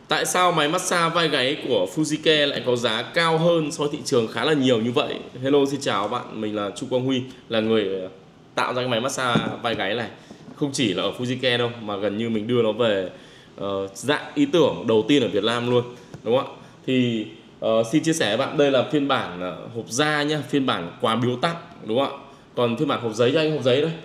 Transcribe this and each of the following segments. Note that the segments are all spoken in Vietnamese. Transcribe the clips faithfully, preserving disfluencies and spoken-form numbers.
Tại sao máy massage vai gáy của Fujicare lại có giá cao hơn so với thị trường khá là nhiều như vậy? Hello, xin chào bạn, mình là Chu Quang Huy, là người tạo ra cái máy massage vai gáy này. Không chỉ là ở Fujicare đâu, mà gần như mình đưa nó về uh, dạng ý tưởng đầu tiên ở Việt Nam luôn, đúng không ạ? Thì uh, xin chia sẻ với bạn, đây là phiên bản uh, hộp da nhá, phiên bản quà biếu tặng, đúng không ạ? Còn phiên bản hộp giấy cho anh, hộp giấy đây.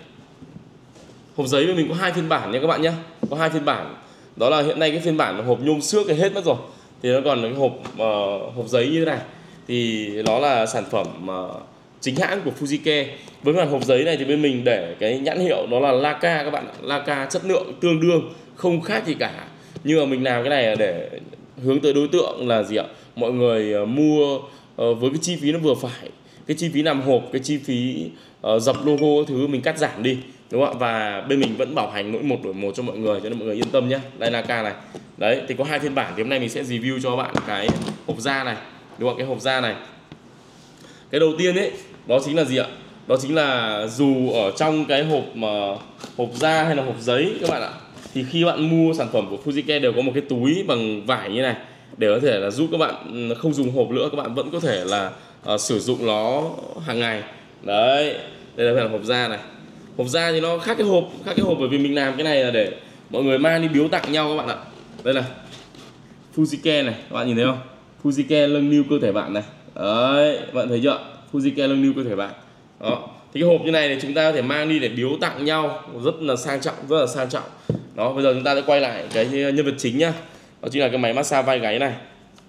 Hộp giấy với mình có hai phiên bản nha các bạn nhé, có hai phiên bản. Đó là hiện nay cái phiên bản hộp nhôm xước thì hết mất rồi, thì nó còn cái hộp uh, hộp giấy như thế này, thì nó là sản phẩm uh, chính hãng của Fujicare. Với bản hộp giấy này thì bên mình để cái nhãn hiệu đó là Laka các bạn ạ. Laka chất lượng tương đương, không khác gì cả. Nhưng mà mình làm cái này là để hướng tới đối tượng là gì ạ? Mọi người uh, mua uh, với cái chi phí nó vừa phải, cái chi phí làm hộp, cái chi phí uh, dập logo thứ mình cắt giảm đi, đúng không ạ? Và bên mình vẫn bảo hành mỗi một đổi một cho mọi người, cho nên mọi người yên tâm nhé. Đây là Laka này. Đấy, thì có hai phiên bản, thì hôm nay mình sẽ review cho bạn cái hộp da này, đúng không? Cái hộp da này. Cái đầu tiên ấy, đó chính là gì ạ? Đó chính là dù ở trong cái hộp mà hộp da hay là hộp giấy các bạn ạ, thì khi bạn mua sản phẩm của Fujicare đều có một cái túi bằng vải như này, để có thể là giúp các bạn không dùng hộp nữa, các bạn vẫn có thể là uh, sử dụng nó hàng ngày. Đấy, đây là hộp da này. Hộp da thì nó khác cái hộp, khác cái hộp bởi vì mình làm cái này là để mọi người mang đi biếu tặng nhau các bạn ạ. Đây là Fujicare này, các bạn nhìn thấy không? Fujicare nâng niu cơ thể bạn này. Đấy, bạn thấy chưa? Fujicare nâng niu cơ thể bạn. Đó. Thì cái hộp như này thì chúng ta có thể mang đi để biếu tặng nhau, rất là sang trọng, rất là sang trọng. Đó, bây giờ chúng ta sẽ quay lại cái nhân vật chính nhá. Đó chính là cái máy massage vai gáy này.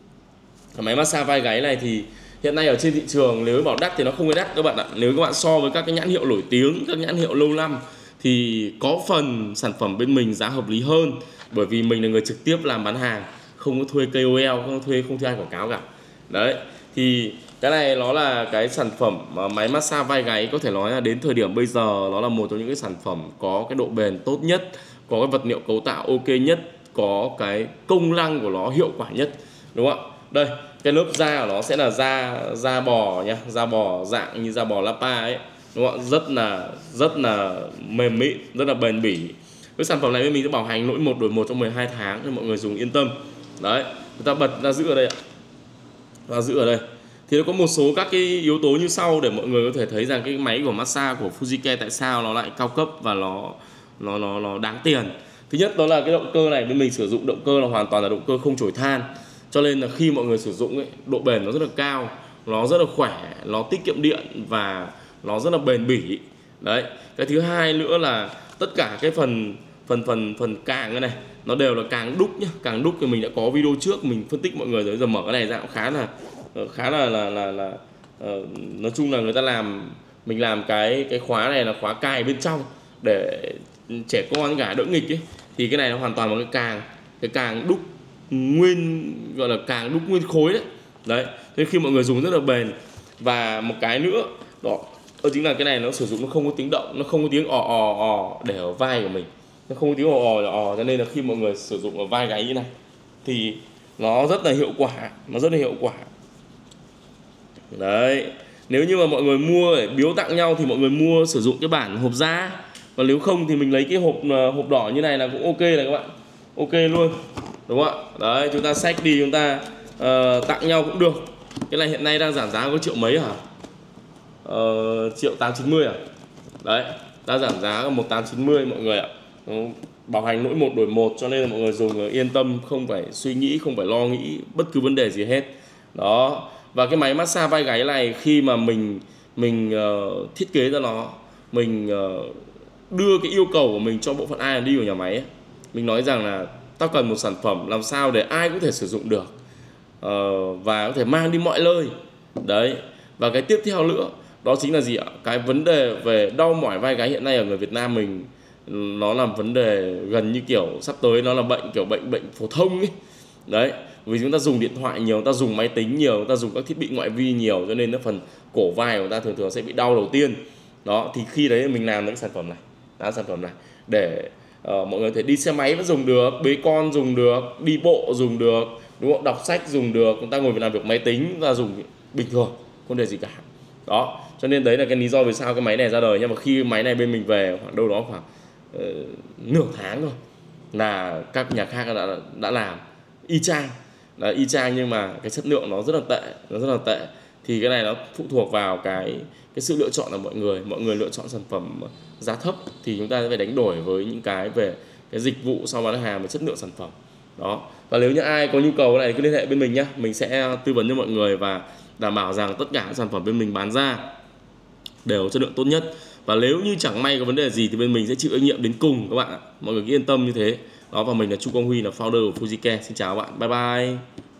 Cái máy massage vai gáy này thì hiện nay ở trên thị trường nếu bảo đắt thì nó không hề đắt các bạn ạ. Nếu các bạn so với các cái nhãn hiệu nổi tiếng, các nhãn hiệu lâu năm thì có phần sản phẩm bên mình giá hợp lý hơn, bởi vì mình là người trực tiếp làm bán hàng, không có thuê ca o lờ, không có thuê không thuê ai quảng cáo cả. Đấy, thì cái này nó là cái sản phẩm máy massage vai gáy, có thể nói là đến thời điểm bây giờ nó là một trong những cái sản phẩm có cái độ bền tốt nhất, có cái vật liệu cấu tạo ok nhất, có cái công năng của nó hiệu quả nhất, đúng không ạ? Đây, cái lớp da của nó sẽ là da da bò nha, da bò dạng như da bò Lapa ấy, đúng không ạ? Rất là rất là mềm mịn, rất là bền bỉ. Cái sản phẩm này bên mình sẽ bảo hành mỗi một đổi một trong mười hai tháng cho mọi người dùng yên tâm. Đấy, chúng ta bật ra giữ ở đây ạ, ra giữ ở đây. Thì nó có một số các cái yếu tố như sau để mọi người có thể thấy rằng cái máy của massage của Fujicare tại sao nó lại cao cấp và nó nó nó nó đáng tiền. Thứ nhất đó là cái động cơ này, bên mình sử dụng động cơ là hoàn toàn là động cơ không chổi than, cho nên là khi mọi người sử dụng ấy, độ bền nó rất là cao, nó rất là khỏe, nó tiết kiệm điện và nó rất là bền bỉ. Đấy, cái thứ hai nữa là tất cả cái phần phần phần phần càng cái này nó đều là càng đúc nhá, càng đúc thì mình đã có video trước mình phân tích mọi người rồi, giờ mở cái này ra cũng khá là khá là là là, là uh, nói chung là người ta làm, mình làm cái cái khóa này là khóa cài bên trong để trẻ con gà đỡ nghịch ấy, thì cái này nó hoàn toàn là cái càng cái càng đúc nguyên, gọi là càng đúc nguyên khối đấy. Đấy, nên khi mọi người dùng rất là bền. Và một cái nữa đó, đó chính là cái này nó sử dụng nó không có tiếng động, nó không có tiếng ò ò ò để ở vai của mình, nó không có tiếng ò ò ò, cho nên là khi mọi người sử dụng ở vai gáy như này thì nó rất là hiệu quả, nó rất là hiệu quả. Đấy, nếu như mà mọi người mua để biếu tặng nhau thì mọi người mua sử dụng cái bản hộp da, còn nếu không thì mình lấy cái hộp hộp đỏ như này là cũng ok này các bạn, ok luôn, đúng không ạ? Đấy, chúng ta xách đi chúng ta uh, tặng nhau cũng được. Cái này hiện nay đang giảm giá có triệu mấy hả? Uh, triệu tám chín mươi à? Đấy, đang giảm giá một tám chín mươi mọi người ạ. Bảo hành mỗi một đổi một, cho nên là mọi người dùng yên tâm, không phải suy nghĩ, không phải lo nghĩ bất cứ vấn đề gì hết. Đó. Và cái máy massage vai gáy này khi mà mình mình uh, thiết kế ra nó, mình uh, đưa cái yêu cầu của mình cho bộ phận R and D của nhà máy ấy. Mình nói rằng là tao cần một sản phẩm làm sao để ai cũng thể sử dụng được uh, và có thể mang đi mọi nơi. Đấy. Và cái tiếp theo nữa đó chính là gì ạ? Cái vấn đề về đau mỏi vai gáy hiện nay ở người Việt Nam mình nó là vấn đề gần như kiểu sắp tới nó là bệnh kiểu bệnh bệnh phổ thông ấy. Đấy, vì chúng ta dùng điện thoại nhiều, chúng ta dùng máy tính nhiều, chúng ta dùng các thiết bị ngoại vi nhiều, cho nên nó phần cổ vai của chúng ta thường thường sẽ bị đau đầu tiên. Đó, thì khi đấy mình làm cái sản phẩm này, làm sản phẩm này để uh, mọi người có thể đi xe máy vẫn dùng được, bế con dùng được, đi bộ dùng được, đúng không? Đọc sách dùng được, chúng ta ngồi làm việc máy tính chúng ta dùng bình thường, không để gì cả. Đó, cho nên đấy là cái lý do vì sao cái máy này ra đời. Nhưng mà khi máy này bên mình về khoảng đâu đó khoảng uh, nửa tháng thôi là các nhà khác đã đã làm y chang, là y chang nhưng mà cái chất lượng nó rất là tệ, nó rất là tệ. Thì cái này nó phụ thuộc vào cái cái sự lựa chọn của mọi người. Mọi người lựa chọn sản phẩm giá thấp thì chúng ta sẽ phải đánh đổi với những cái về cái dịch vụ sau bán hàng và chất lượng sản phẩm đó. Và nếu như ai có nhu cầu này cứ liên hệ bên mình nhé, mình sẽ tư vấn cho mọi người và đảm bảo rằng tất cả các sản phẩm bên mình bán ra đều chất lượng tốt nhất. Và nếu như chẳng may có vấn đề gì thì bên mình sẽ chịu trách nhiệm đến cùng các bạn ạ. Mọi người cứ yên tâm như thế đó. Và mình là Chu Quang Huy, là founder của Fujicare. Xin chào các bạn, bye bye.